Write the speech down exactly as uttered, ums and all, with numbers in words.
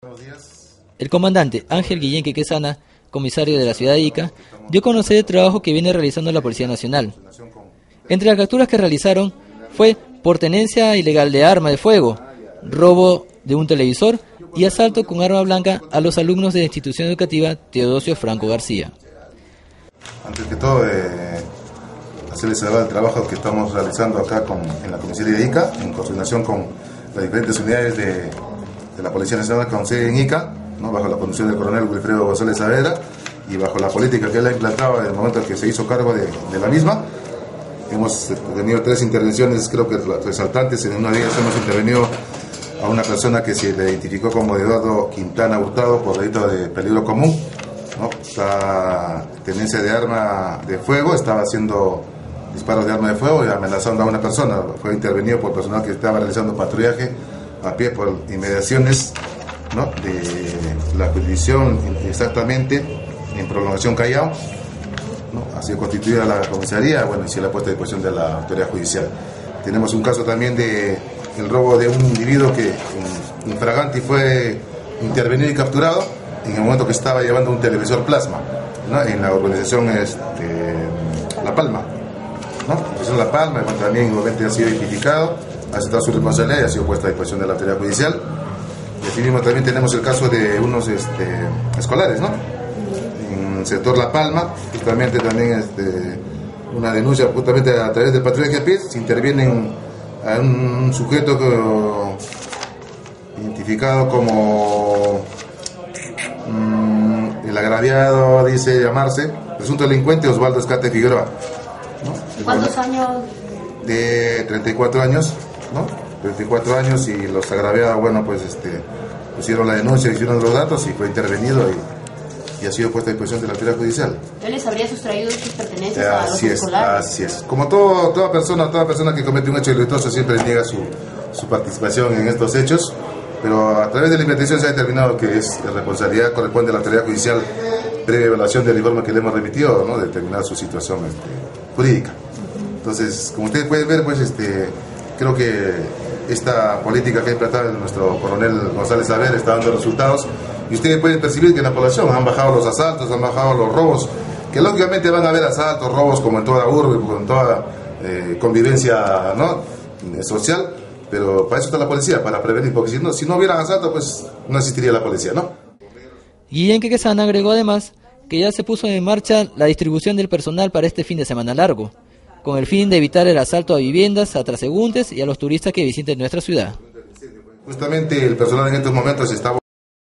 El comandante Ángel Guillén Quequesana, comisario de la ciudad de Ica, dio a conocer el trabajo que viene realizando la Policía Nacional. Entre las capturas que realizaron fue por tenencia ilegal de arma de fuego, robo de un televisor y asalto con arma blanca a los alumnos de la institución educativa Teodosio Franco García. Antes que todo, eh, hacerles saber el trabajo que estamos realizando acá con, en la comisaría de Ica, en coordinación con las diferentes unidades de, de la Policía Nacional con sede en Ica, ¿no? Bajo la conducción del coronel Wilfredo González Saavedra y bajo la política que él ha implantado en el momento en que se hizo cargo de, de la misma. Hemos tenido tres intervenciones, creo que resaltantes. En una de ellas hemos intervenido a una persona que se le identificó como Eduardo Quintana Hurtado por delito de peligro común, ¿no? Esta tenencia de arma de fuego, estaba haciendo disparos de arma de fuego y amenazando a una persona. Fue intervenido por personal que estaba realizando patrullaje a pie por inmediaciones, ¿no? de la jurisdicción, exactamente en Prolongación Callao, ¿no? Ha sido constituida la comisaría, bueno, y se le ha puesto a disposición de la autoridad judicial. Tenemos un caso también de el robo de un individuo que infragante fue intervenido y capturado en el momento que estaba llevando un televisor plasma, ¿no? En la urbanización este, La Palma, ¿no? Urbanización La Palma, bueno, también igualmente ha sido identificado, ha aceptado su responsabilidad y ha sido puesto a disposición de la autoridad judicial. Y así mismo también tenemos el caso de unos este, escolares, ¿no? En el sector La Palma, justamente también este, una denuncia justamente a través del patrullaje a pie, se intervienen a un sujeto que, identificado como mmm, el agraviado, dice llamarse, presunto delincuente Osvaldo Escate Figueroa, ¿no? ¿Cuántos años? De treinta y cuatro años, ¿no? treinta y cuatro años, y los agraviados, bueno, pues este, pusieron la denuncia, hicieron los datos y fue intervenido y, y ha sido puesto a disposición de la autoridad judicial. ¿Él les habría sustraído sus pertenencias a los así es, escolares? Así es. Como todo, toda persona, toda persona que comete un hecho delictuoso siempre niega su, su participación en estos hechos, pero a través de la investigación se ha determinado que es la responsabilidad corresponde a la autoridad judicial, previa evaluación del informe que le hemos remitido, ¿no? Determinar su situación este, jurídica. Entonces, como ustedes pueden ver, pues este, creo que esta política que ha implantado nuestro coronel González Saavedra está dando resultados, y ustedes pueden percibir que en la población han bajado los asaltos, han bajado los robos, que lógicamente van a haber asaltos, robos como en toda urbe, como en toda eh, convivencia, ¿no? social, pero para eso está la policía, para prevenir, porque si no, si no hubieran asaltos, pues no existiría la policía, ¿no? Guillén Quequesana agregó además que ya se puso en marcha la distribución del personal para este fin de semana largo, con el fin de evitar el asalto a viviendas, a transeúntes y a los turistas que visiten nuestra ciudad. Justamente el personal en estos momentos está